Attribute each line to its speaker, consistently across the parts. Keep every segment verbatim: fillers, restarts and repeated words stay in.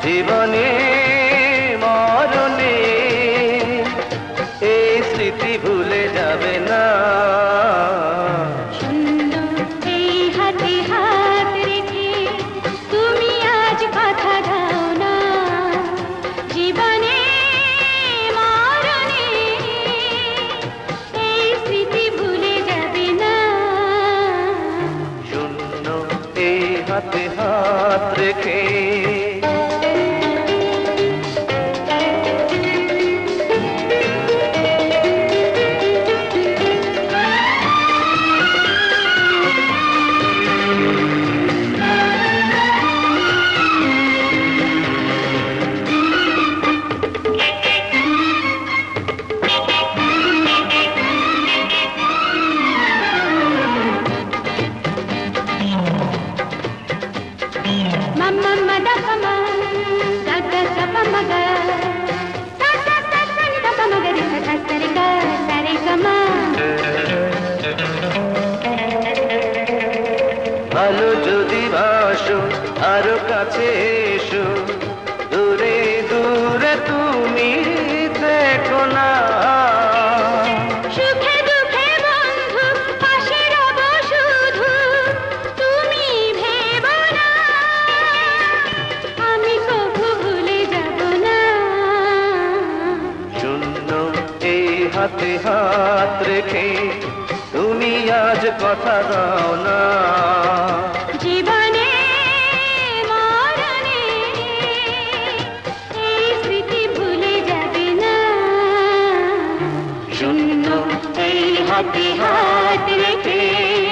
Speaker 1: জীবনে মরণে এই স্মৃতি ভুলে যাবে না।
Speaker 2: শূন্য এই হাতে হাত রেখে তুমি আজ কথা দাও না, জীবনে মরণে এই স্মৃতি ভুলে যাবে না।
Speaker 1: শূন্য এই হাতে হাত রেখে
Speaker 2: Mama mada pama, sada sapa maga, sada sada ni papa maga re sa sare ga sare gama.
Speaker 1: ভালো যদি বাসো আরো কাছে এসো, দূরে দূরে তুমি দেখো না।
Speaker 2: সুখে দুঃখে বন্ধু পাশে রব শুধু, তুমি ভেবো না আমি কভু ভুলে যাব না।
Speaker 1: শূন্য এই হাতে হাত রেখে তুমি আজ কথা দাও না।
Speaker 2: জীবনে মরণে এই স্মৃতি ভুলে যাবে না।
Speaker 1: শূন্য এই হাতে হাত রেখে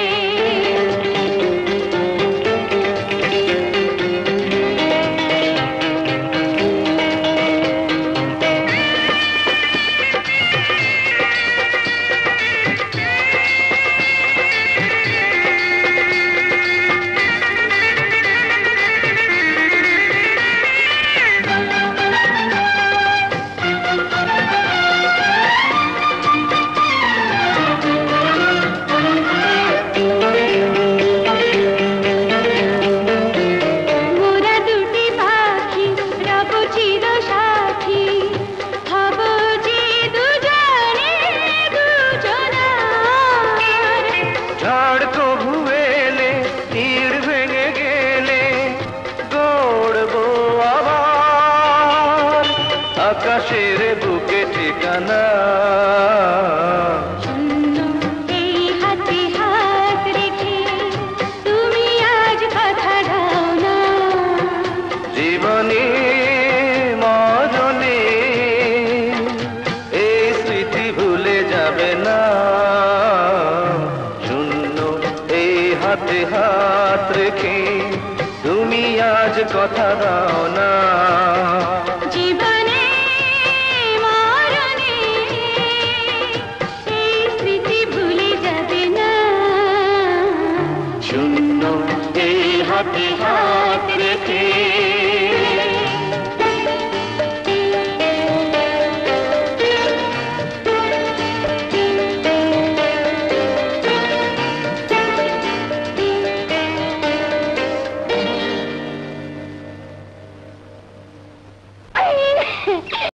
Speaker 1: আকাশের বুকে ঠিকানা।
Speaker 2: শূন্য এই হাতে হাত রেখে তুমি আজ কথা দাও না।
Speaker 1: জীবনে মরণে এই স্মৃতি ভুলে যাবে না। শূন্য এই হাতে হাত রেখে তুমি আজ কথা দাও না।
Speaker 2: জীবনে মরণে এই স্মৃতি ভুলে যাবে না।
Speaker 1: শূন্য এই হাতে